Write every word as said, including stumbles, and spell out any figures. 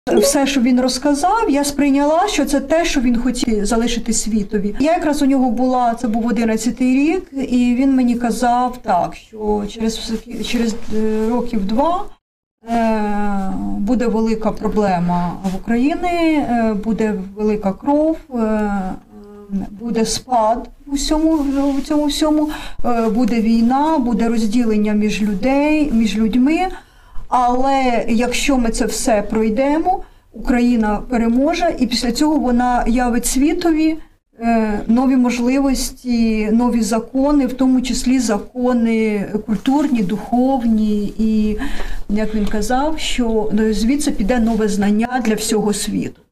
Все, що він розказав, я сприйняла, що це те, що він хотів залишити світові. Я якраз у нього була, це був одинадцятий рік, і він мені казав так, що через, через років два е, буде велика проблема в Україні, е, буде велика кров, е, буде спад у всьому, у цьому всьому, е, буде війна, буде розділення між людей, між людьми. Але якщо ми це все пройдемо, Україна переможе, і після цього вона явить світові нові можливості, нові закони, в тому числі закони культурні, духовні. І, як він казав, що звідси піде нове знання для всього світу.